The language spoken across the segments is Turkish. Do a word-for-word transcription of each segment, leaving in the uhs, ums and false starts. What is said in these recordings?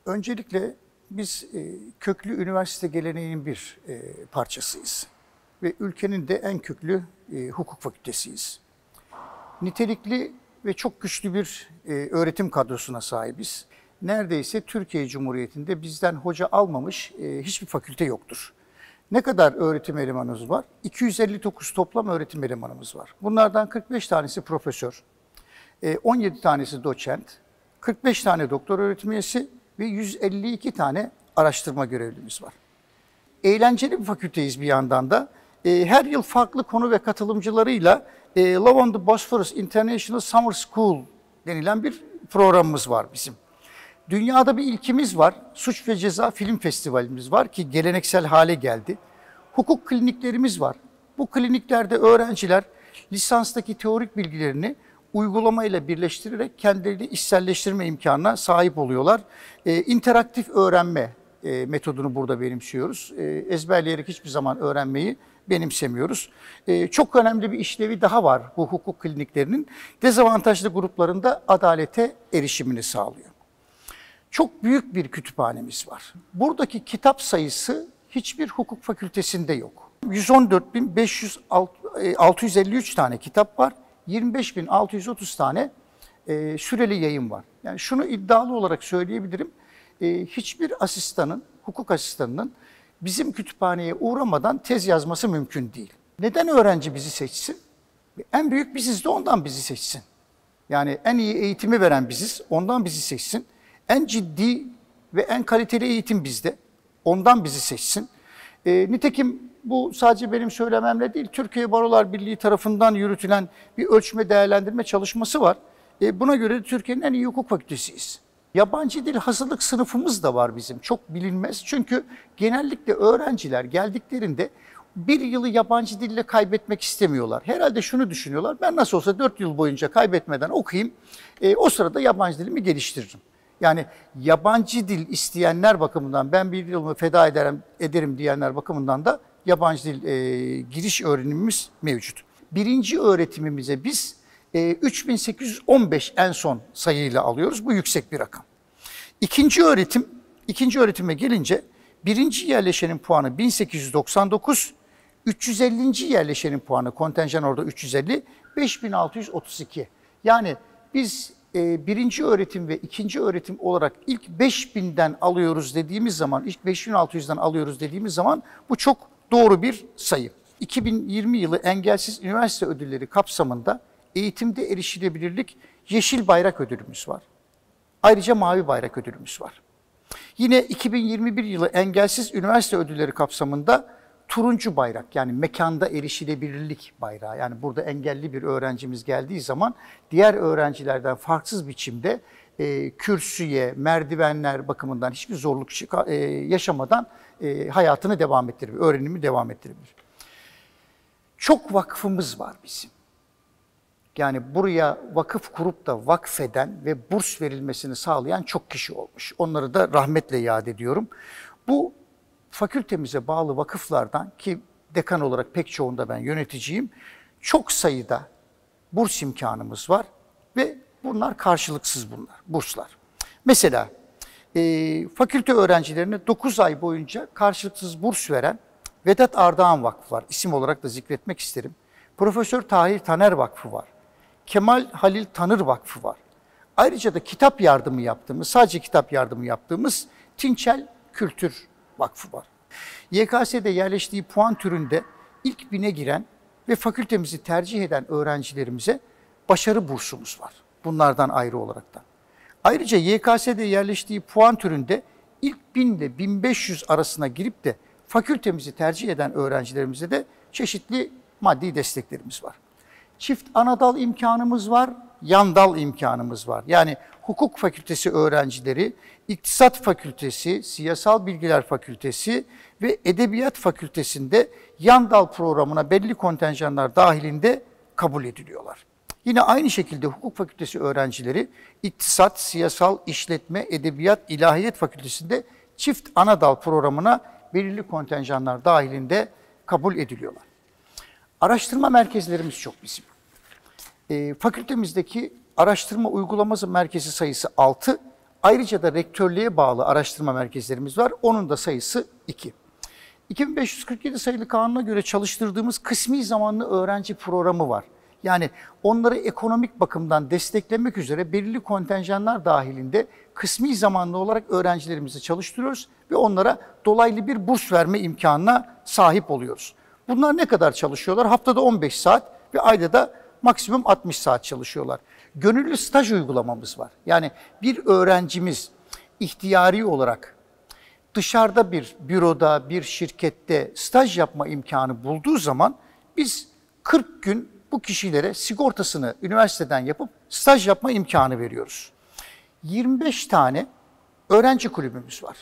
Öncelikle biz e, köklü üniversite geleneğinin bir e, parçasıyız. Ve ülkenin de en köklü e, hukuk fakültesiyiz. Nitelikli ve çok güçlü bir e, öğretim kadrosuna sahibiz. Neredeyse Türkiye Cumhuriyeti'nde bizden hoca almamış e, hiçbir fakülte yoktur. Ne kadar öğretim elemanımız var? iki yüz elli dokuz toplam öğretim elemanımız var. Bunlardan kırk beş tanesi profesör, on yedi tanesi doçent, kırk beş tane doktor öğretim üyesi ve yüz elli iki tane araştırma görevlimiz var. Eğlenceli bir fakülteyiz bir yandan da. Her yıl farklı konu ve katılımcılarıyla Love on the Bosphorus International Summer School denilen bir programımız var bizim. Dünyada bir ilkimiz var. Suç ve Ceza Film Festivalimiz var ki geleneksel hale geldi. Hukuk kliniklerimiz var. Bu kliniklerde öğrenciler lisanstaki teorik bilgilerini uygulamayla birleştirerek kendilerini içselleştirme imkanına sahip oluyorlar. Ee, interaktif öğrenme e, metodunu burada benimsiyoruz. E, ezberleyerek hiçbir zaman öğrenmeyi benimsemiyoruz. E, çok önemli bir işlevi daha var bu hukuk kliniklerinin. Dezavantajlı gruplarında adalete erişimini sağlıyor. Çok büyük bir kütüphanemiz var. Buradaki kitap sayısı hiçbir hukuk fakültesinde yok. yüz on dört bin altı yüz elli üç tane kitap var. yirmi beş bin altı yüz otuz tane e, süreli yayın var. Yani şunu iddialı olarak söyleyebilirim. E, hiçbir asistanın, hukuk asistanının bizim kütüphaneye uğramadan tez yazması mümkün değil. Neden öğrenci bizi seçsin? En büyük biziz de ondan bizi seçsin. Yani en iyi eğitimi veren biziz, ondan bizi seçsin. En ciddi ve en kaliteli eğitim bizde, ondan bizi seçsin. E, nitekim bu sadece benim söylememle değil, Türkiye Barolar Birliği tarafından yürütülen bir ölçme değerlendirme çalışması var. E, buna göre Türkiye'nin en iyi hukuk fakültesiyiz. Yabancı dil hazırlık sınıfımız da var bizim, çok bilinmez. Çünkü genellikle öğrenciler geldiklerinde bir yılı yabancı dille kaybetmek istemiyorlar. Herhalde şunu düşünüyorlar, ben nasıl olsa dört yıl boyunca kaybetmeden okuyayım, e, o sırada yabancı dilimi geliştiririm. Yani yabancı dil isteyenler bakımından, ben bir yılımı feda ederim, ederim diyenler bakımından da yabancı dil e, giriş öğrenimimiz mevcut. Birinci öğretimimize biz e, üç bin sekiz yüz on beş en son sayıyla alıyoruz. Bu yüksek bir rakam. İkinci öğretim, ikinci öğretime gelince birinci yerleşenin puanı bin sekiz yüz doksan dokuz, üç yüz ellinci yerleşenin puanı, kontenjan orada üç yüz elli, beş bin altı yüz otuz iki. Yani biz e, birinci öğretim ve ikinci öğretim olarak ilk beş binden alıyoruz dediğimiz zaman, ilk beş bin altı yüzden alıyoruz dediğimiz zaman bu çok doğru bir sayı. iki bin yirmi yılı Engelsiz Üniversite Ödülleri kapsamında eğitimde erişilebilirlik Yeşil Bayrak Ödülümüz var. Ayrıca Mavi Bayrak Ödülümüz var. Yine iki bin yirmi bir yılı Engelsiz Üniversite Ödülleri kapsamında Turuncu Bayrak, yani mekanda erişilebilirlik bayrağı. Yani burada engelli bir öğrencimiz geldiği zaman diğer öğrencilerden farksız biçimde e, kürsüye, merdivenler bakımından hiçbir zorluk e, yaşamadan e, hayatını devam ettirebilir, öğrenimi devam ettirebilir. Çok vakfımız var bizim. Yani buraya vakıf kurup da vakfeden ve burs verilmesini sağlayan çok kişi olmuş. Onları da rahmetle yad ediyorum. Bu fakültemize bağlı vakıflardan, ki dekan olarak pek çoğunda ben yöneticiyim, çok sayıda burs imkanımız var ve bunlar karşılıksız bunlar, burslar. Mesela e, fakülte öğrencilerine dokuz ay boyunca karşılıksız burs veren Vedat Ardahan Vakfı var. İsim olarak da zikretmek isterim. Profesör Tahir Taner Vakfı var. Kemal Halil Tanır Vakfı var. Ayrıca da kitap yardımı yaptığımız, sadece kitap yardımı yaptığımız Tinçel Kültür Vakfı var. Y K S'de yerleştiği puan türünde ilk bine giren ve fakültemizi tercih eden öğrencilerimize başarı bursumuz var. Bunlardan ayrı olarak da. Ayrıca Y K S'de yerleştiği puan türünde ilk bin ile bin beş yüz arasına girip de fakültemizi tercih eden öğrencilerimize de çeşitli maddi desteklerimiz var. Çift anadal imkanımız var, yandal imkanımız var. Yani hukuk fakültesi öğrencileri, iktisat fakültesi, siyasal bilgiler fakültesi ve edebiyat fakültesinde yandal programına belli kontenjanlar dahilinde kabul ediliyorlar. Yine aynı şekilde hukuk fakültesi öğrencileri iktisat, siyasal, işletme, edebiyat, ilahiyat fakültesinde çift anadal programına belirli kontenjanlar dahilinde kabul ediliyorlar. Araştırma merkezlerimiz çok bizim. E, fakültemizdeki araştırma uygulaması merkezi sayısı altı, Ayrıca da rektörlüğe bağlı araştırma merkezlerimiz var. Onun da sayısı iki. iki bin beş yüz kırk yedi sayılı kanuna göre çalıştırdığımız kısmi zamanlı öğrenci programı var. Yani onları ekonomik bakımdan desteklemek üzere belirli kontenjanlar dahilinde kısmi zamanlı olarak öğrencilerimizi çalıştırıyoruz ve onlara dolaylı bir burs verme imkanına sahip oluyoruz. Bunlar ne kadar çalışıyorlar? Haftada on beş saat ve ayda da maksimum altmış saat çalışıyorlar. Gönüllü staj uygulamamız var. Yani bir öğrencimiz ihtiyari olarak dışarıda bir büroda, bir şirkette staj yapma imkanı bulduğu zaman biz kırk gün bu kişilere sigortasını üniversiteden yapıp staj yapma imkanı veriyoruz. yirmi beş tane öğrenci kulübümüz var.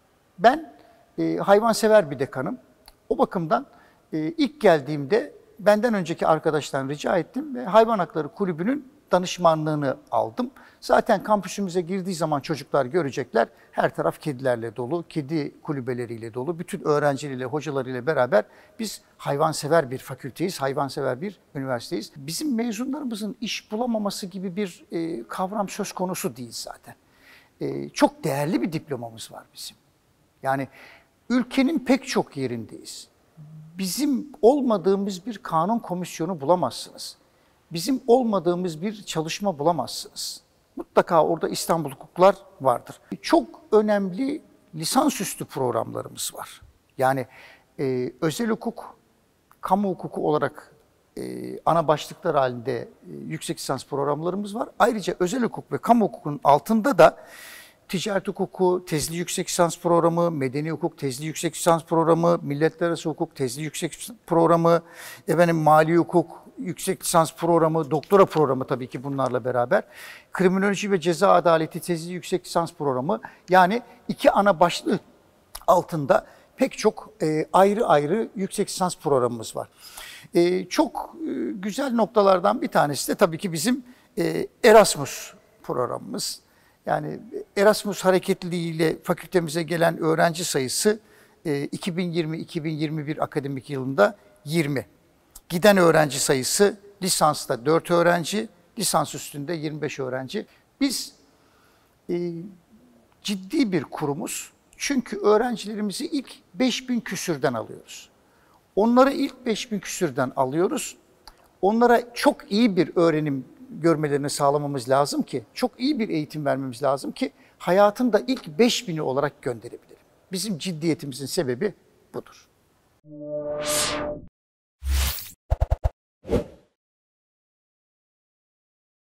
Ben e, hayvansever bir dekanım. O bakımdan e, ilk geldiğimde benden önceki arkadaştan rica ettim ve Hayvan Hakları Kulübü'nün danışmanlığını aldım. Zaten kampüsümüze girdiği zaman çocuklar görecekler. Her taraf kedilerle dolu, kedi kulübeleriyle dolu. Bütün öğrencileriyle, hocalarıyla beraber biz hayvansever bir fakülteyiz, hayvansever bir üniversiteyiz. Bizim mezunlarımızın iş bulamaması gibi bir e, kavram söz konusu değil zaten. E, çok değerli bir diplomamız var bizim. Yani ülkenin pek çok yerindeyiz. Bizim olmadığımız bir kanun komisyonu bulamazsınız. Bizim olmadığımız bir çalışma bulamazsınız. Mutlaka orada İstanbul hukuklar vardır. Çok önemli lisansüstü programlarımız var. Yani e, özel hukuk, kamu hukuku olarak e, ana başlıklar halinde e, yüksek lisans programlarımız var. Ayrıca özel hukuk ve kamu hukukunun altında da ticaret hukuku, tezli yüksek lisans programı, medeni hukuk, tezli yüksek lisans programı, milletler arası hukuk, tezli yüksek lisans programı, efendim, mali hukuk, yüksek lisans programı, doktora programı tabii ki bunlarla beraber. Kriminoloji ve ceza adaleti tezli yüksek lisans programı. Yani iki ana başlık altında pek çok e, ayrı ayrı yüksek lisans programımız var. E, çok e, güzel noktalardan bir tanesi de tabii ki bizim e, Erasmus programımız. Yani Erasmus hareketliliğiyle fakültemize gelen öğrenci sayısı e, iki bin yirmi iki bin yirmi bir akademik yılında yirmi. Giden öğrenci sayısı lisansta dört öğrenci, lisans üstünde yirmi beş öğrenci. Biz e, ciddi bir kurumuz. Çünkü öğrencilerimizi ilk beş bin küsürden alıyoruz. Onları ilk beş bin küsürden alıyoruz. Onlara çok iyi bir öğrenim görmelerini sağlamamız lazım ki, çok iyi bir eğitim vermemiz lazım ki hayatın da ilk beş bini olarak gönderebilelim. Bizim ciddiyetimizin sebebi budur.